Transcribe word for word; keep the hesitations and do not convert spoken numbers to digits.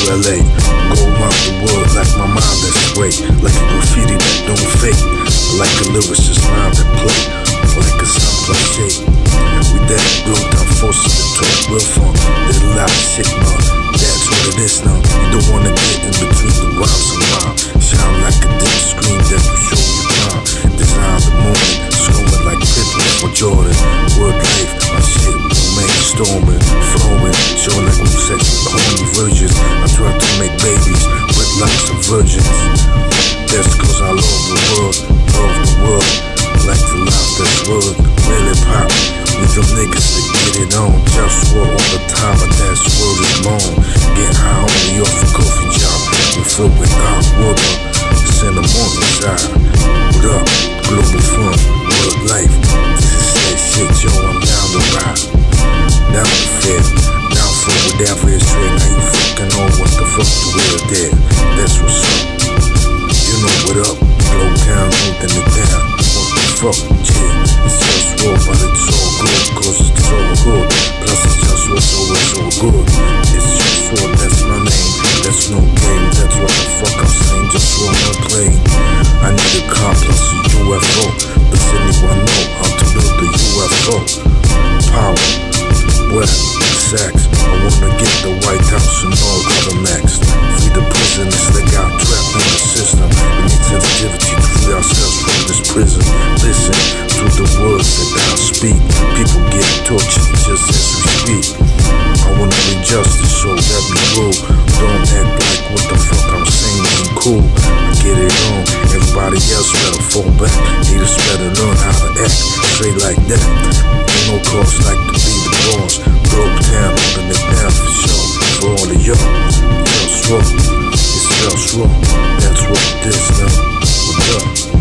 L A. Go around the world like my mind that's great. Like a graffiti that don't fake. Like a lyricist mind that play. Like a sound plus shake. We that blow down forces to talk real fun. There's a lot of shit, man. That's what it is now. You don't wanna get in between the rhymes and rhyme. Shine like a dim screen that will show you time. Design the moment, screaming like Pippen for Jordan. Word life, my shit, man, storming, flowing, showing like we sex with holy virgins. I try to make babies with lots of virgins. That's cause I love the world, love the world. Like the life that's world, really pop. With them niggas that get it on. JustWar all the time, but that's word is long. Get high only off a coffee job. We fill with hot water. It's in the morning side. What up? Globalfirm, world life. This is that shit, yo, I'm down the ride. Down the fit, down for whatever is straight. Now you fucking know what the fuck you will there. That's what's up. You know what up? Blow down, holding it down. What the fuck, yeah. It's JustWar, but it's all good, cause it's all good. Plus it's JustWar, so it's all good. It's JustWar, that's my name. That's no game, that's what the fuck I'm saying. JustWar, no plane. I need a car plus a U F O. Does anyone know how to build a U F O? Power, wet, sex. I wanna get the White House and all other next. Free the prisoners that got trapped in the system. We need sensitivity to free ourselves from this prison. Listen to the words that I speak. People get tortured just as we speak. I wanna be justice, so let me rule. Don't act like what the fuck I'm saying ain't cool. I get it on, everybody else better fall back. Haters better learn how to act straight like that. Ain't no cause like to be the boss. Broke down, holding it down for sure. For all of y'all, JustWar, it's JustWar. That's what it is now. What's up?